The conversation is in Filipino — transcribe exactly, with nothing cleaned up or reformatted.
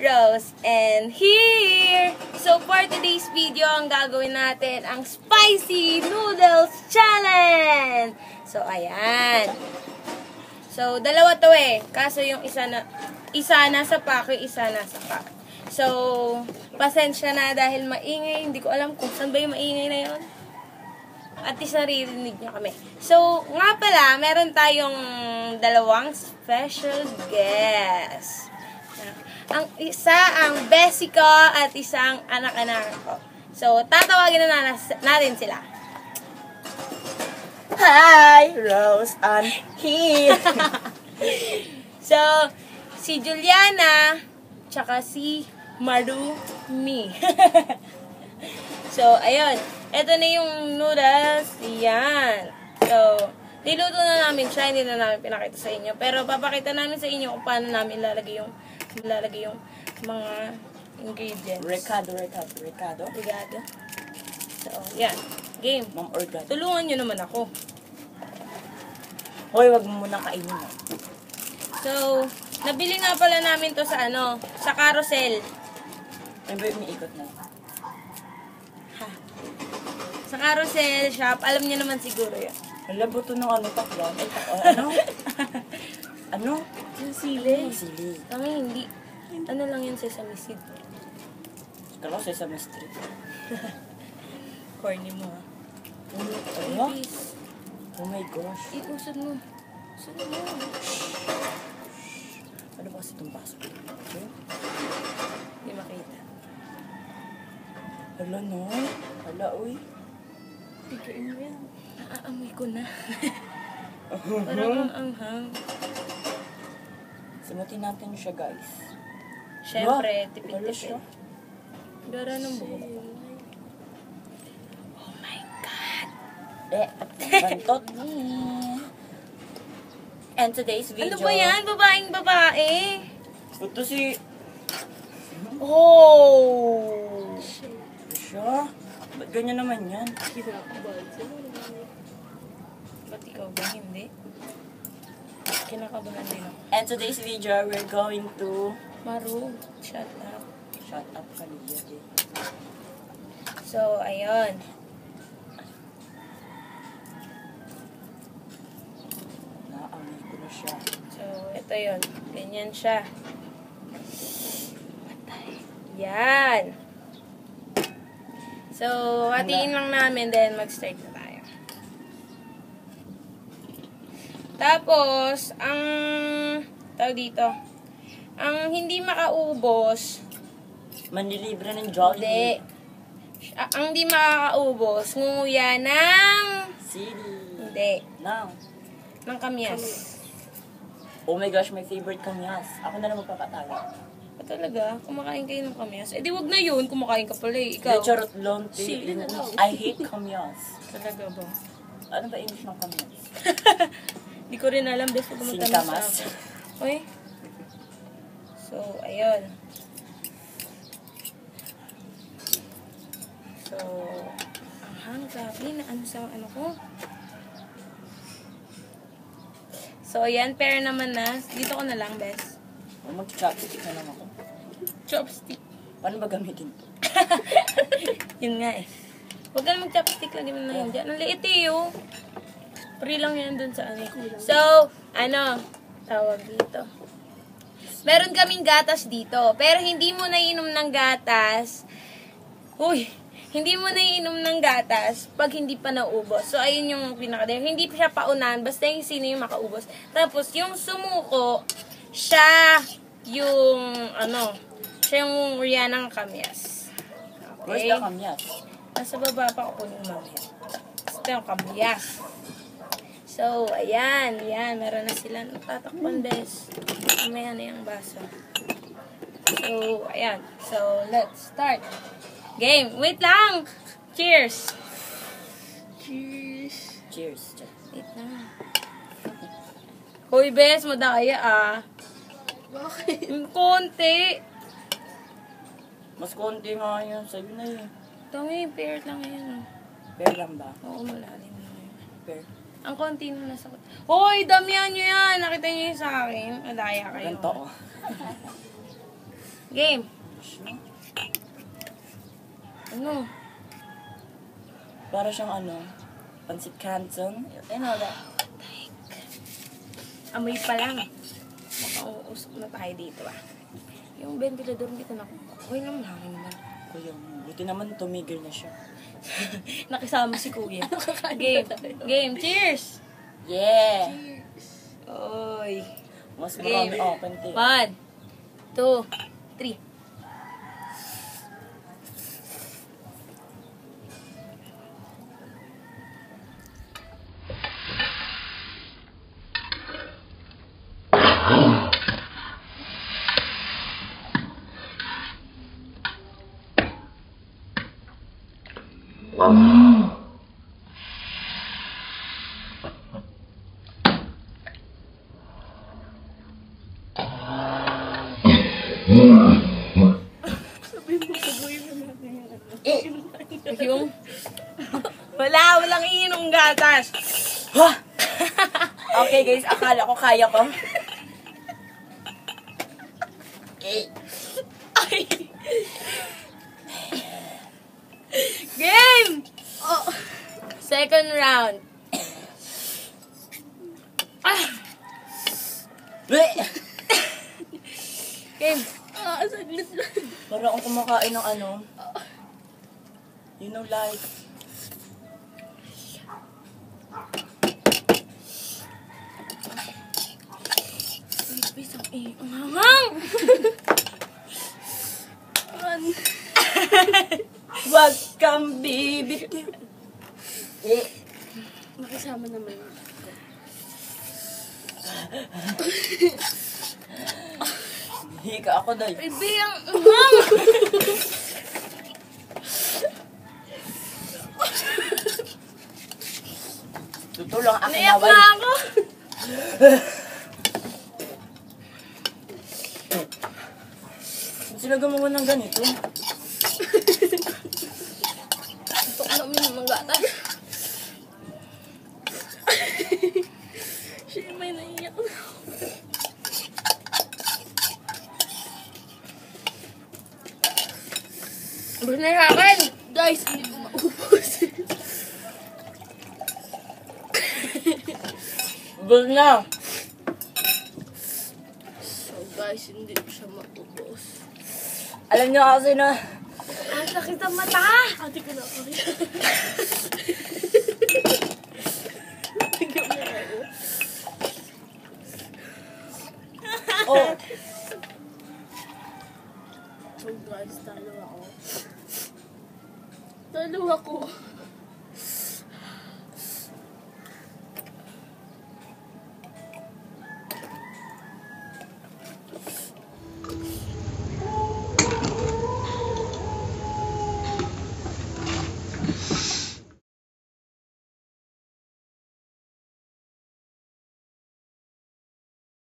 Rose. And here! So, for today's video, ang gagawin natin ang Spicy Noodles Challenge! So, ayan. So, dalawa to eh. Kaso yung isa na, isa nasa pako, isa nasa cup. So, pasensya na dahil maingay. Hindi ko alam kung saan ba yung maingay na yun. At least naririnig niyo kami. So, nga pala, meron tayong dalawang special guest. Ang isa ang Bessie ko at isang anak-anak ko. So, tatawagin na natin sila. Hi! Rose and here! So, si Juliana, tsaka si Marumi. So, ayun. Ito na yung noodles. Yan. So, niluto na namin siya. Hindi na namin pinakita sa inyo. Pero, papakita namin sa inyo kung paano namin lalagay yung, lalagay yung mga ingredients. Recado, recado, recado. Regado. So, yan. Game. Ma'am Organ. Tulungan nyo naman ako. Hoy, wag mo muna kainin. So, nabili nga pala namin to sa ano, sa carousel. Ay ba yung umiikot na? Ha. Sa carousel shop, alam niyo naman siguro yun. Hala, buto ng ano, taklan. Ay, taklan. Ano? Ano? Yung sili. Sili. Kami hindi. Ano lang yun, sesame seed. Kala ko sesame street. Corny mo ha. Ano? Please. Oh my gosh. Iusod mo. Usod mo. Ano ba kasi itong baso? Okay. Hindi makita. Hala, no? Hala, uy. Bigyan mo yan. Naaamoy ko na. Parang ang anghang. Simutin natin siya, guys. Siyempre, Hala tipid-tipid. siya. Gara ng buhok ko. Oh my God. Eh, bantot ni. And today's video. Ano ba yan? Babaeng babae. Ito si... Oh! Siya? Ba't ganyan naman yan? Ba't ikaw ba hindi? Kinakabahan din ako. And today's video, we're going to... Maru, shut up. Shut up, Kaliyate. So, ayun. Naamoy ko na siya. So, ito yun. Ganyan siya. Patay. Yan. So, hatiin lang namin, then mag-start na tayo. Tapos, ang tawag dito, ang hindi makaubos, Manlilibre ng hindi, Jollibee. Ah, ang hindi makakaubos, nguya ng, Sili. hindi, Now. ng kamyas. Oh my gosh, my favorite kamyas. Ako na lang magpapatalo. Ah, talaga? Kumakain kayo ng kamyas? Eh, di wag na yun. Kumakain ka pala eh. Ikaw? Ikaw? Charot lonti. Sili na daw. I hate kamyas. Talaga ba? Ano ba English ng kamyas? Di ko rin alam. Best ko magtanong sa Singkamas. akin. Uy. So, ayun. So, ang hang, grabe na ano sa ano ko. So, ayan. Pair naman na. Dito ko na lang, best. O mag-chopstick na lang ako. Chopstick. Paano ba gamitin to? Yun nga eh. Huwag ka na mag-chopstick. Lagyan mo na yun dyan. Ang liit eh, oh. Free lang yan dun sa ano. So, ano, tawag dito. Meron kaming gatas dito. Pero hindi mo naiinom ng gatas. Uy, hindi mo naiinom ng gatas pag hindi pa naubos. So, ayun yung pinaka hindi pa siya paunan. Basta yung sino yung makaubos. Tapos, yung sumuko, siya yung, ano, siya yung Rihanna ng kamyas. Where's Okay? the kamyas? Nasa baba pa ako kunin mamaya. Ito yung kamyas. So, ayan. Ayan. Meron na sila. Tatakpan, bes. Mamaya na yung baso. So, ayan. So, let's start. Game. Wait lang. Cheers. Cheers. Cheers. Wait lang. Hoy, bes. Madaya, ah. Bakit? Yung konti. Mas konti nga yan. Sabi na yun. Tami, pair lang yan. Fair lang ba? Oo, malalim na yun. Fair. Ang konti na nasa... Hoy, damihan nyo yan! Nakita nyo yun sa akin. Madaya kayo. Ganto. Game. Ano? Para siyang ano, pancit canton. You know that. Amoy pa lang. Makauusap na tayo dito ah. Yung ventilador hindi ko nakuha. Okay naman, hangin naman. Kuya, buti naman tumigil na siya. Nakisama si kuya. Game. Game. Cheers! Yeah! Oy. Mas Game. marami open tayo. One, two, three. Yung... Wala, walang iinom gatas. Ha? Okay guys, akala ko kaya ko. Okay. Ay. Game! Oh. Second round. Ah. Game. Ah, saglit lang. Parang akong kumakain ng ano. You know, like... Ibis ang iyong hangang! Wag kang bibitiw. Eh. Makisama naman. Hika ako dahil. Ibi ang hangang! Tutulong ang Naiyak kinaway. na ako! Sila gumawa ng ganito. Ito ko namin ng gatas. Siya may naiyak na ako. Bus na sa akin! Guys, hindi ko maubos. Bus na. So guys, hindi ko siya maubos. Alam niyo kasi na... Ang sakit ang mata! Ate ko na ako. Tingnan mo ako. Oh. So guys, talo ako. Talo ako.